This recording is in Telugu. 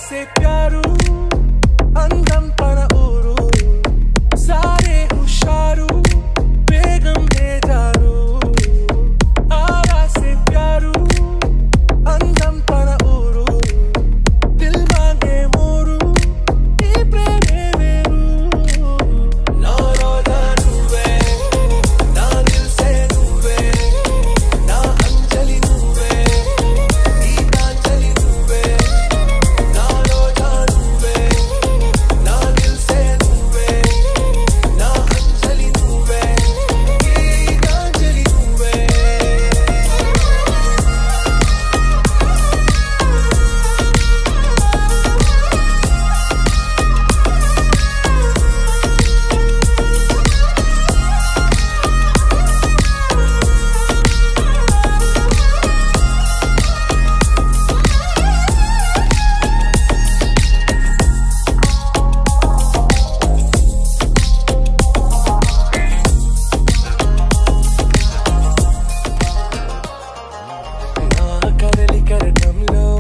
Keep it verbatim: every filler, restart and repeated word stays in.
से प्यारू అందం తన ఊరు సారే హుషారు బేగం బేజారు ఆవా से प्यारू అందం తన ఊరు దిల్ మాంగే మోరు ఈ ప్రేమే వేరు నా రోజా నువ్వే నా దిల్ సే నువ్వే నా అంజలి నువ్వే గీతాంజలి నువ్వే నా రోజా నువ్వే నా దిల్ సే నువ్వే నా అంజలి నువ్వే గీతాంజలి నువ్వే నా కదలి కరణంలో